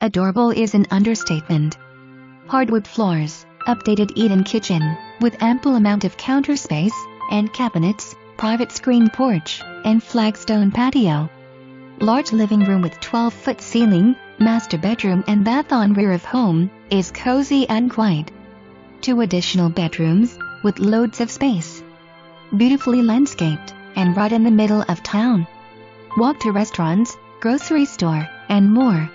Adorable is an understatement. Hardwood floors, updated eat-in kitchen, with ample amount of counter space and cabinets, private screen porch, and flagstone patio. Large living room with 12-foot ceiling, master bedroom and bath on rear of home, is cozy and quiet. 2 additional bedrooms, with loads of space. Beautifully landscaped, and right in the middle of town. Walk to restaurants, grocery store, and more.